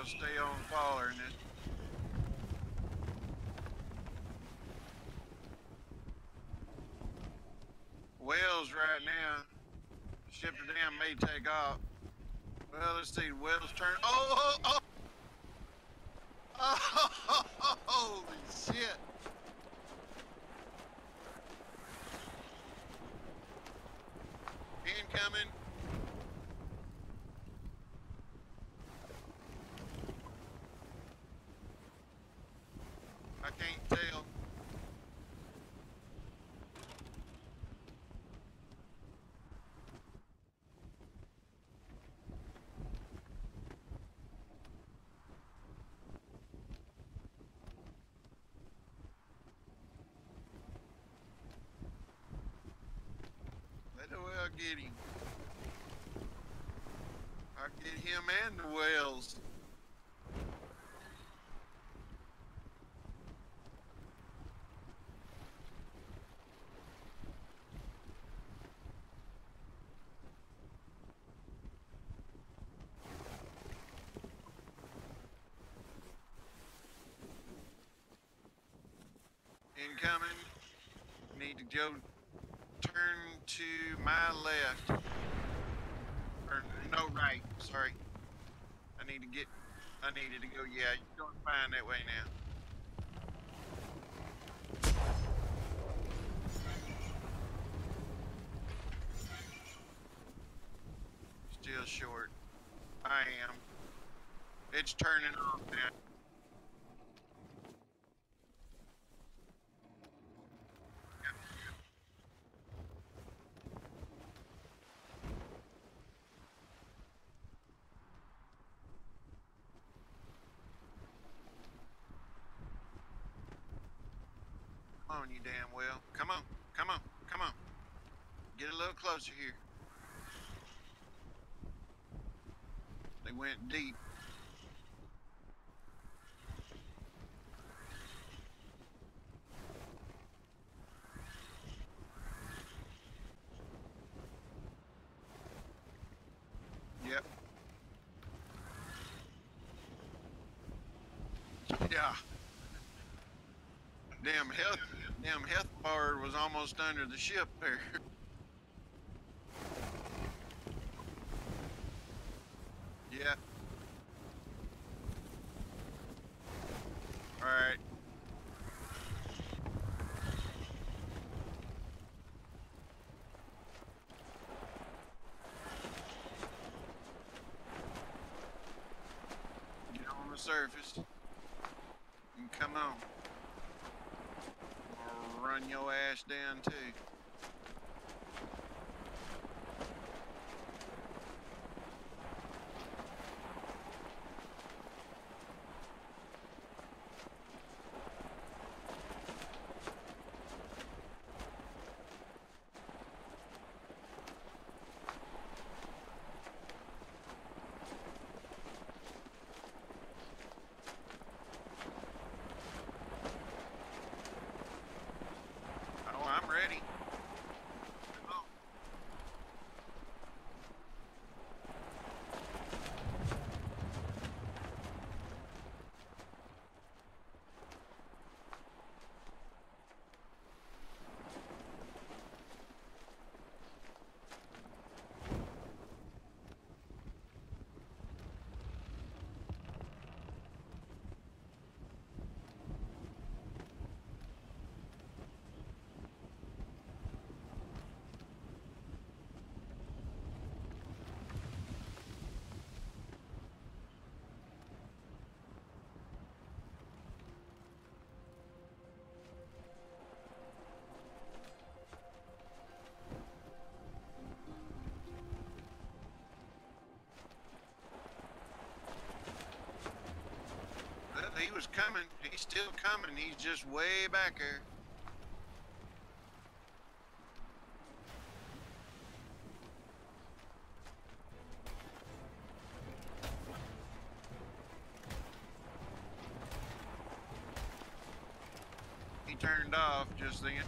gonna stay on faller in this. Whales right now. Ship to damn may take off. Well, let's see. Whales turn. Oh, oh, oh, oh, holy shit. Incoming. I can't tell. Let the whale get him. I get him and the whales. Incoming. Need to go turn to my left. Or no, right. Sorry. I needed to go. Yeah, you're going fine that way now. Still short. I am. It's turning off now. Come on, you damn whale. Come on. Come on. Come on. Get a little closer here. They went deep. Yep. Yeah. Damn health bar was almost under the ship there. Yeah. All right. Get on the surface and come on. Or run your ass down too. Oh, I'm ready. Come on. Well, he was coming. He's still coming. He's just way back there. He turned off just then.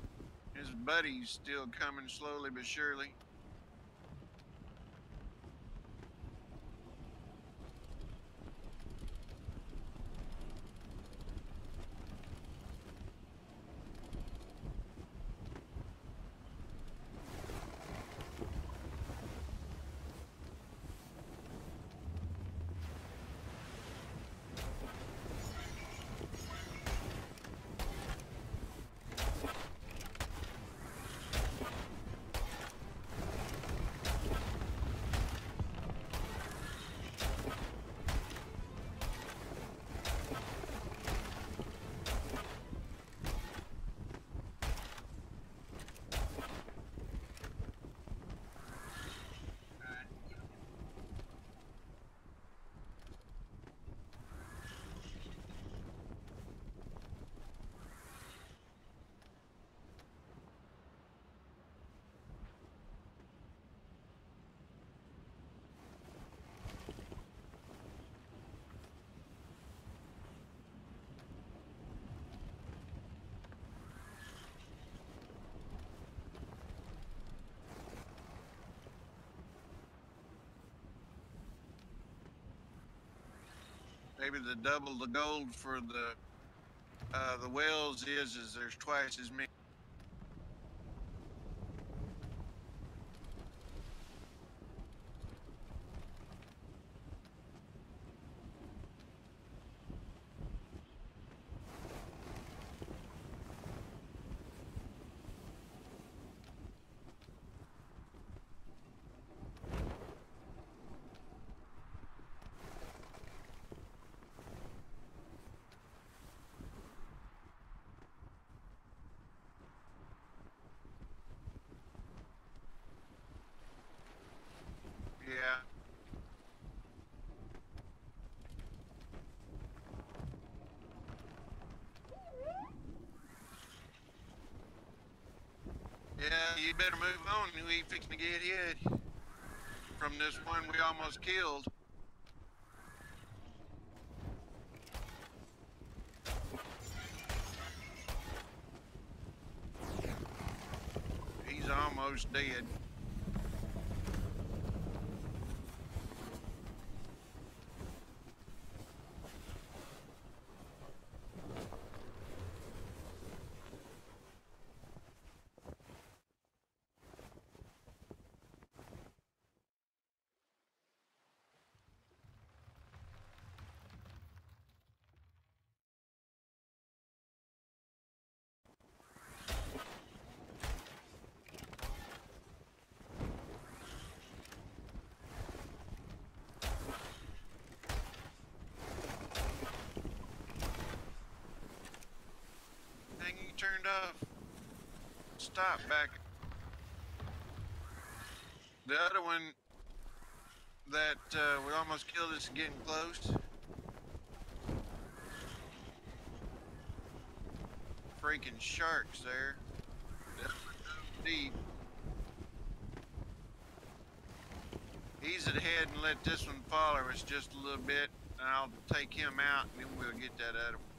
His buddy's still coming slowly but surely. Maybe the double the gold for the wells is there's twice as many. Yeah. Yeah, you better move on. We ain't fixing to get hit from this one we almost killed. He's almost dead. Thing you turned off. Stop back. The other one that we almost killed is getting close. Freaking sharks there. Deep. Ease it ahead and let this one follow us just a little bit, and I'll take him out, and then we'll get that other one.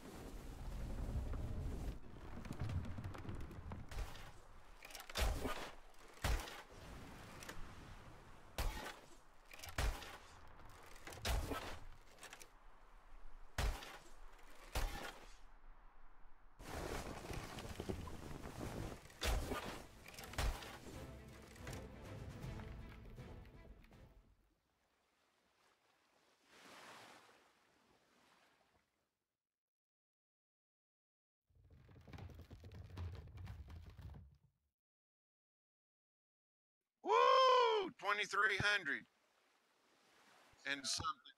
Woo! 2,300 and something.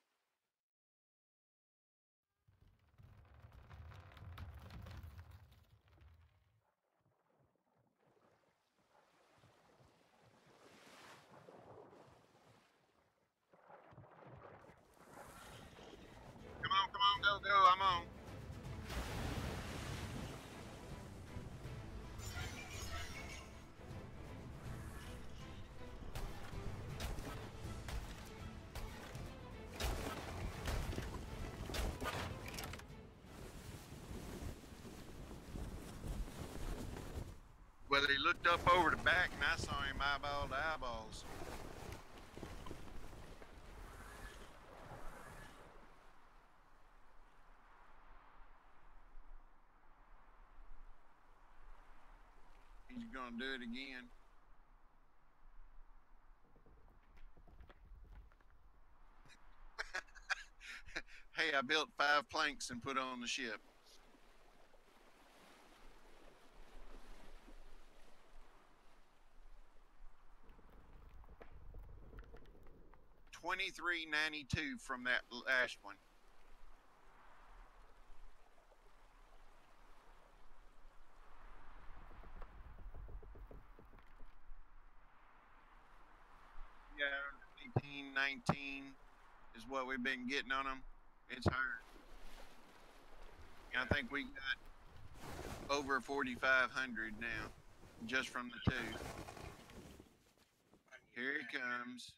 Come on, go, go. I'm on. Well, he looked up over the back, and I saw him eyeball to eyeballs. He's gonna do it again. Hey, I built 5 planks and put on the ship. 2392 from that last one. Yeah, 18, 19 is what we've been getting on them. It's hard. I think we got over 4,500 now, just from the two. Here he comes.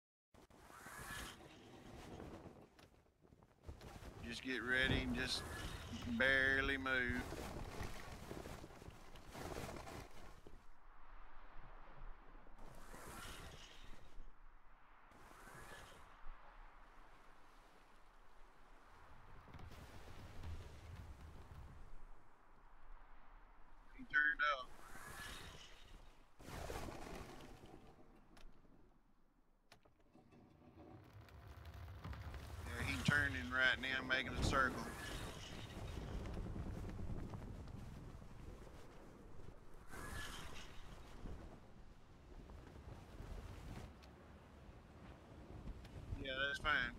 Just get ready and just barely move. turned up. Yeah, he turning right now, making a circle. Yeah, that's fine.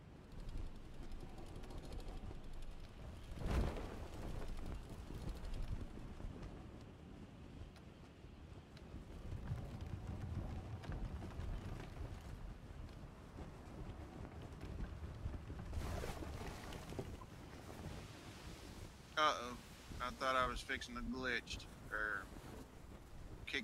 Uh-oh. I thought I was fixing the glitched or kick.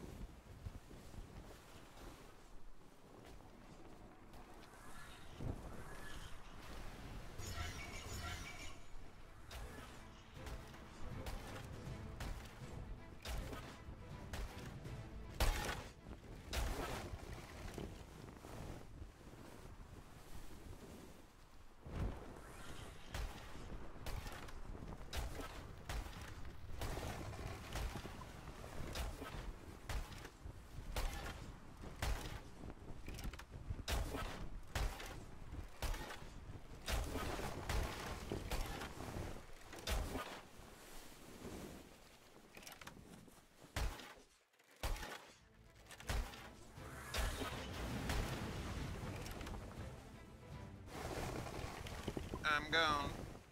I'm gone.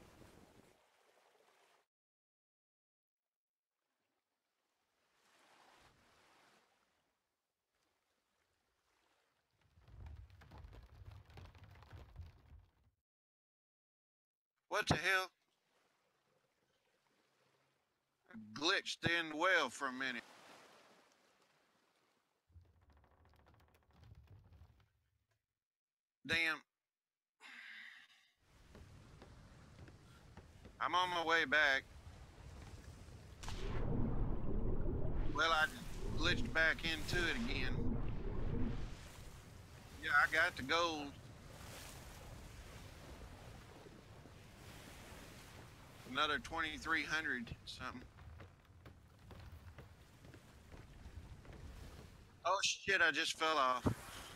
What the hell? Glitched in the well for a minute. Damn. I'm on my way back. Well, I glitched back into it again. Yeah, I got the gold. Another 2,300 something. Oh shit, I just fell off.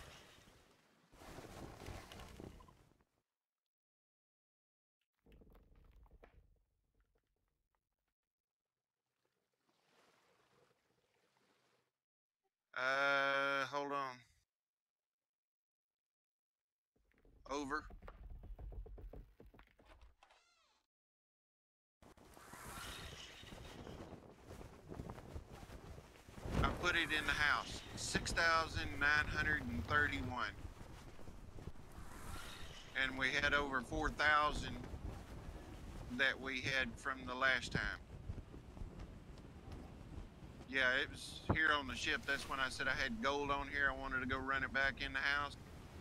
Hold on. Over. I put it in the house. 6,931. And we had over 4,000 that we had from the last time. Yeah, it was here on the ship. That's when I said I had gold on here. I wanted to go run it back in the house.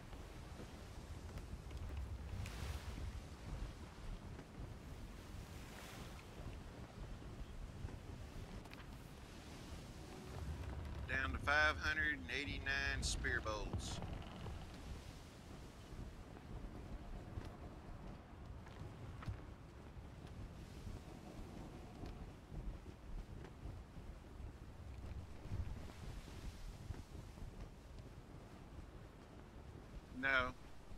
Down to 589 spear bolts. No.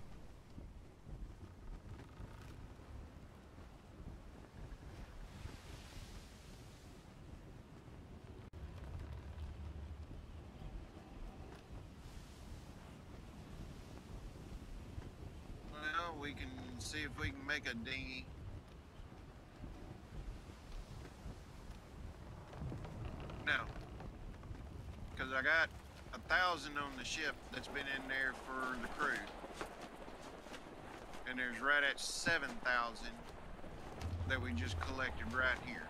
Well, we can see if we can make a dinghy. No. Because I got 1,000 on the ship that's been in there for the crew. And there's right at 7,000 that we just collected right here.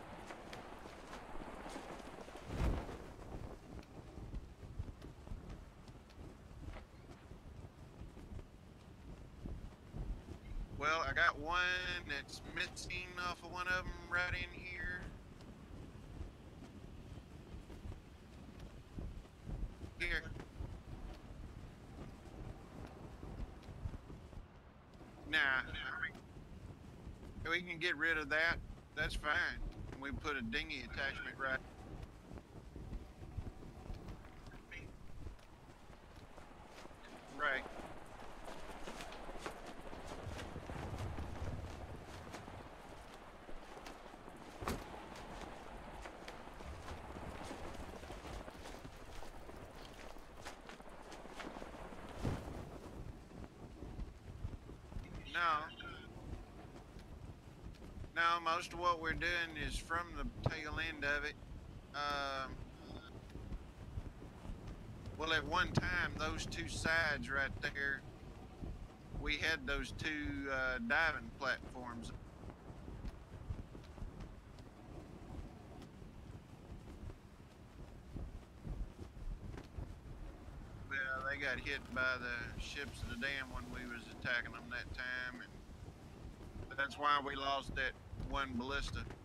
Well, I got one that's missing off of one of them right in here. Here. Nah, we can get rid of that. That's fine. We put a dinghy attachment right. Right. No. No, most of what we're doing is from the tail end of it. Um, well, at one time, those two sides right there, we had those two diving platforms. Well, they got hit by the ships of the dam when we was attacking them that time, and that's why we lost that one ballista.